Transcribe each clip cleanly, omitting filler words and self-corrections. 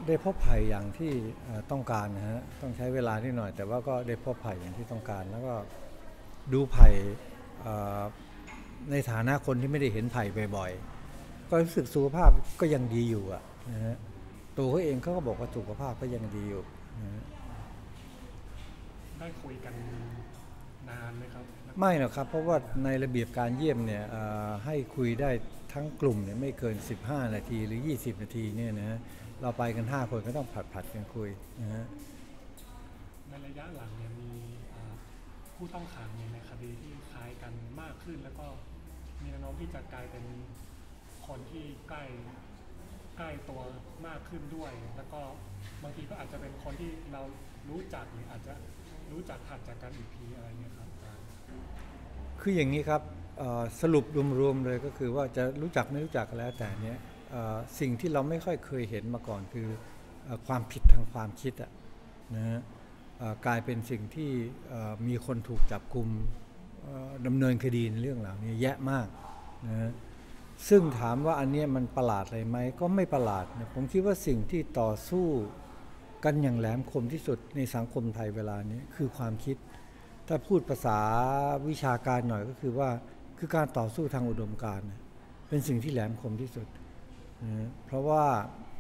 ได้พบภัยอย่างที่ต้องการนะฮะต้องใช้เวลานิดหน่อยแต่ว่าก็ได้พบภัยอย่างที่ต้องการแล้วก็ดูภัยในฐานะคนที่ไม่ได้เห็นภัยบ่อยๆก็รู้สึกสุขภาพก็ยังดีอยู่อะนะฮะตัวเขาเองเขาก็บอกว่าสุขภาพก็ยังดีอยู่นะฮะได้คุยกันนานไหมครับไม่หรอกครับเพราะว่าในระเบียบการเยี่ยมเนี่ยให้คุยได้ทั้งกลุ่มเนี่ยไม่เกิน15นาทีหรือ20นาทีเนี่ยนะฮะเราไปกัน5คนก็ต้องผัดกันคุยนะฮะในระยะหลังเนี่ยมีผู้ต้องขังในคดีที่คล้ายกันมากขึ้นแล้วก็มีแนวโน้มที่จะกลายเป็นคนที่ใกล้ตัวมากขึ้นด้วยแล้วก็บางทีก็อาจจะเป็นคนที่เรารู้จักหรืออาจจะรู้จักถัดจากกันอีกทีอะไรเงี้ยครับคืออย่างนี้ครับสรุปรวมๆเลยก็คือว่าจะรู้จักไม่รู้จักก็แล้วแต่เนี้ยสิ่งที่เราไม่ค่อยเคยเห็นมาก่อนคือความผิดทางความคิดนะฮะกลายเป็นสิ่งที่มีคนถูกจับกุมดำเนินคดีในเรื่องเหล่านี้แยะมากนะซึ่งถามว่าอันนี้มันประหลาดอะไรไหมก็ไม่ประหลาดนะผมคิดว่าสิ่งที่ต่อสู้กันอย่างแหลมคมที่สุดในสังคมไทยเวลานี้คือความคิดถ้าพูดภาษาวิชาการหน่อยก็คือว่าคือการต่อสู้ทางอุดมการณ์เป็นสิ่งที่แหลมคมที่สุดเพราะว่า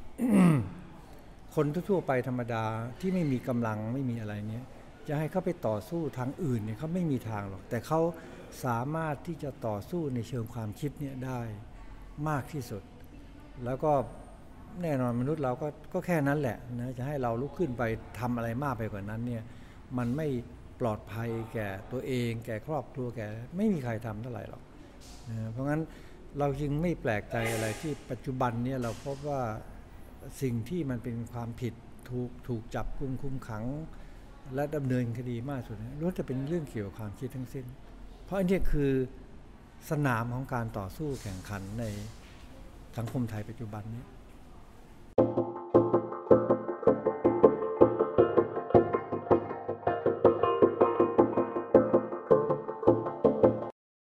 คนทั่วไปธรรมดาที่ไม่มีกำลังไม่มีอะไรเนี้ยจะให้เขาไปต่อสู้ทางอื่นเนี่ยเขาไม่มีทางหรอกแต่เขาสามารถที่จะต่อสู้ในเชิงความคิดเนี่ยได้มากที่สุดแล้วก็แน่นอนมนุษย์เราก็แค่นั้นแหละนะจะให้เราลุกขึ้นไปทำอะไรมากไปกว่านั้นเนี่ยมันไม่ปลอดภัยแก่ตัวเองแก่ครอบครัวแก่ไม่มีใครทำเท่าไหร่หรอกนะเพราะงั้นเราจึงไม่แปลกใจอะไรที่ปัจจุบันเนี่ยเราพบว่าสิ่งที่มันเป็นความผิดถูกจับกุมคุมขังและดำเนินคดีมากสุดล้วนจะเป็นเรื่องเกี่ยวกับความคิดทั้งสิ้นเพราะอันนี้คือสนามของการต่อสู้แข่งขันในสังคมไทยปัจจุบันนี้